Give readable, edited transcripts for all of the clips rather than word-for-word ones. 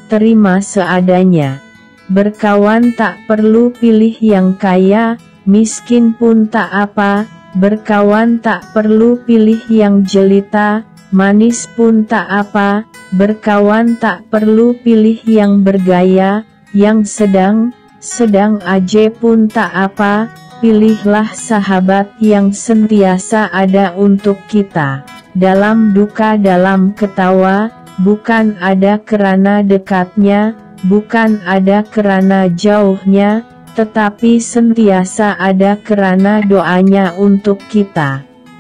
terima seadanya. Berkawan tak perlu pilih yang kaya, miskin pun tak apa. Berkawan tak perlu pilih yang jelita, manis pun tak apa. Berkawan tak perlu pilih yang bergaya, yang sedang aja pun tak apa. Pilihlah sahabat yang sentiasa ada untuk kita, dalam duka dalam ketawa, bukan ada kerana dekatnya, bukan ada kerana jauhnya, tetapi sentiasa ada kerana doanya untuk kita.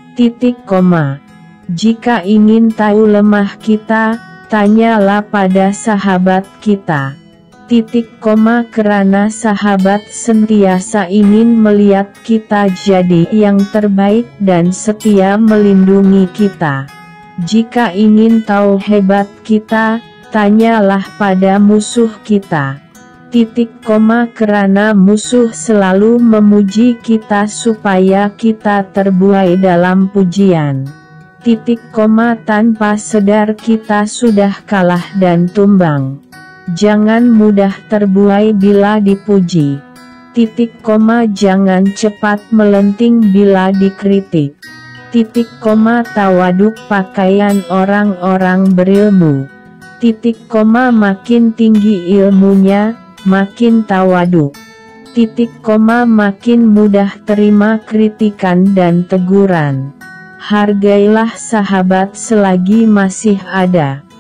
Jika ingin tahu lemah kita, tanyalah pada sahabat kita. Karena sahabat sentiasa ingin melihat kita jadi yang terbaik dan setia melindungi kita. Jika ingin tahu hebat kita, tanyalah pada musuh kita. Karena musuh selalu memuji kita supaya kita terbuai dalam pujian. Tanpa sadar kita sudah kalah dan tumbang. Jangan mudah terbuai bila dipuji. Jangan cepat melenting bila dikritik. Tawaduk pakaian orang-orang berilmu. Makin tinggi ilmunya, makin tawaduk. Makin mudah terima kritikan dan teguran. Hargailah sahabat selagi masih ada.